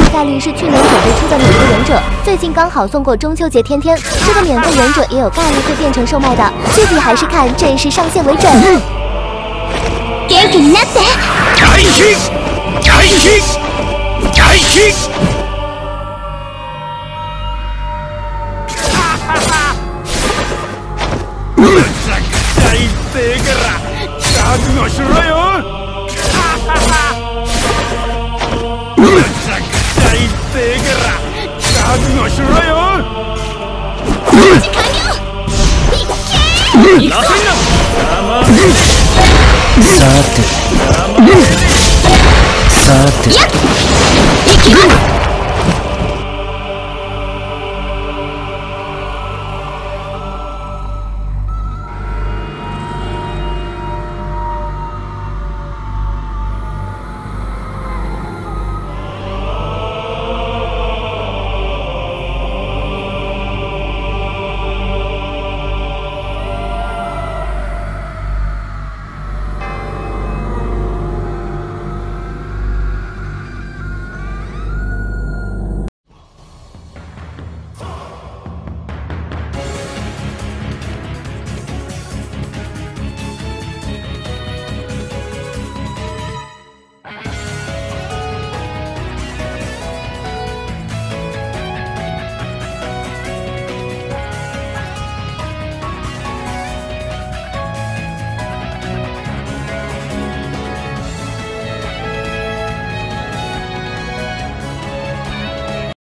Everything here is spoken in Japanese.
概率是去年准备出的免费忍者，最近刚好送过中秋节天，这个免费忍者也有概率会变成售卖的，具体还是看正式上线为准。元気になって。開始！開始！開始！最低から覚悟しろよ。最低から覚悟しろよ。時間よ。いけ。さて。やっ。いきます。